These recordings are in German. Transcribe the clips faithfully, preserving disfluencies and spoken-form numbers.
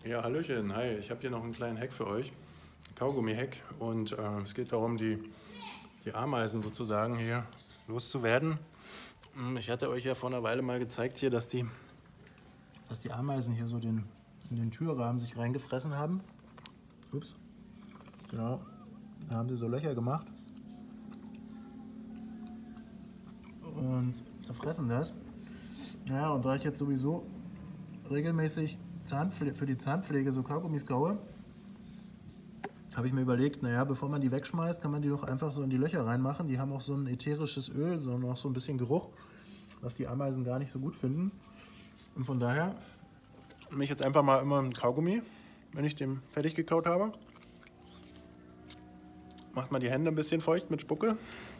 Ja, hallöchen, hi. Ich habe hier noch einen kleinen Hack für euch. Kaugummi-Hack. Und äh, es geht darum, die, die Ameisen sozusagen hier loszuwerden. Hm, Ich hatte euch ja vor einer Weile mal gezeigt hier, dass die, dass die Ameisen hier so den, in den Türrahmen sich reingefressen haben. Ups. Genau. Da haben sie so Löcher gemacht. Und zerfressen das. Ja, und da ich jetzt sowieso regelmäßig Zahnpfle für die Zahnpflege so Kaugummis kaue, habe ich mir überlegt, naja, bevor man die wegschmeißt, kann man die doch einfach so in die Löcher reinmachen. Die haben auch so ein ätherisches Öl, so noch so ein bisschen Geruch, was die Ameisen gar nicht so gut finden. Und von daher nehme ich jetzt einfach mal immer ein Kaugummi, wenn ich den fertig gekaut habe. Macht man die Hände ein bisschen feucht mit Spucke.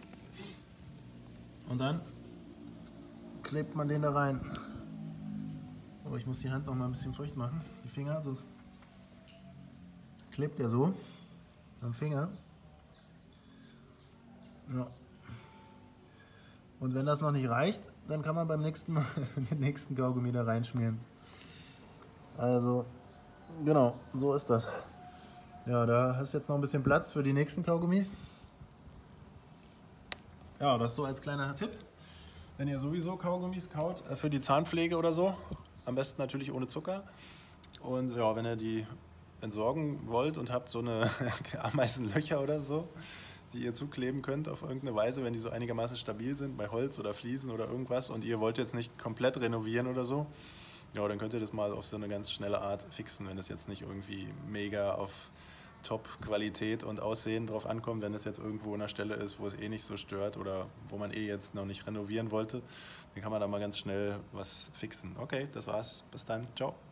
Und dann klebt man den da rein. Oh, ich muss die Hand noch mal ein bisschen feucht machen, die Finger, sonst klebt der so am Finger. Ja. Und wenn das noch nicht reicht, dann kann man beim nächsten Mal den nächsten Kaugummi da reinschmieren. Also, genau, so ist das. Ja, da hast du jetzt noch ein bisschen Platz für die nächsten Kaugummis. Ja, das so als kleiner Tipp. Wenn ihr sowieso Kaugummis kaut, äh, für die Zahnpflege oder so, am besten natürlich ohne Zucker. Und ja, wenn ihr die entsorgen wollt und habt so eine Ameisenlöcher oder so, die ihr zukleben könnt auf irgendeine Weise, wenn die so einigermaßen stabil sind, bei Holz oder Fliesen oder irgendwas, und ihr wollt jetzt nicht komplett renovieren oder so, ja, dann könnt ihr das mal auf so eine ganz schnelle Art fixen, wenn es jetzt nicht irgendwie mega auf Top-Qualität und Aussehen drauf ankommt, wenn es jetzt irgendwo an einer Stelle ist, wo es eh nicht so stört oder wo man eh jetzt noch nicht renovieren wollte, dann kann man da mal ganz schnell was fixen. Okay, das war's. Bis dann. Ciao.